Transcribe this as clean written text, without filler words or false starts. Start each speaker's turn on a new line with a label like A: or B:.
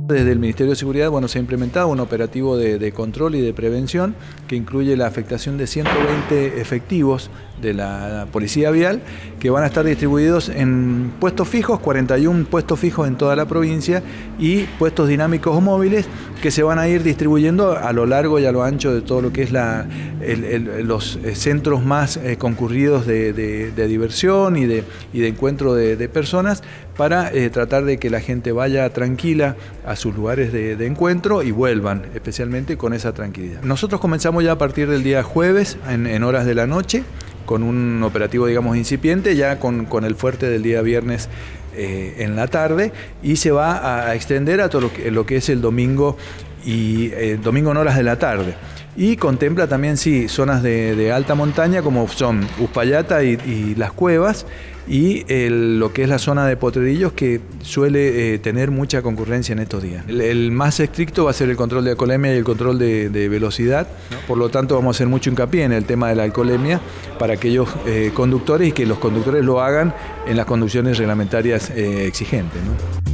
A: Desde el Ministerio de Seguridad, se ha implementado un operativo de control y de prevención que incluye la afectación de 120 efectivos de la Policía Vial que van a estar distribuidos en puestos fijos, 41 puestos fijos en toda la provincia y puestos dinámicos o móviles que se van a ir distribuyendo a lo largo y a lo ancho de todo lo que es los centros más concurridos de diversión y de encuentro de personas para tratar de que la gente vaya tranquila a sus lugares de encuentro y vuelvan, especialmente con esa tranquilidad. Nosotros comenzamos ya a partir del día jueves, en horas de la noche, con un operativo, digamos, incipiente, ya con el fuerte del día viernes en la tarde, y se va a extender a todo lo que es el domingo y domingo en horas de la tarde. Y contempla también, sí, zonas de alta montaña como son Uspallata y Las Cuevas, y lo que es la zona de Potrerillos, que suele tener mucha concurrencia en estos días. El más estricto va a ser el control de alcoholemia y el control de velocidad, ¿no? Por lo tanto, vamos a hacer mucho hincapié en el tema de la alcoholemia para aquellos conductores, y que los conductores lo hagan en las conducciones reglamentarias exigentes, ¿no?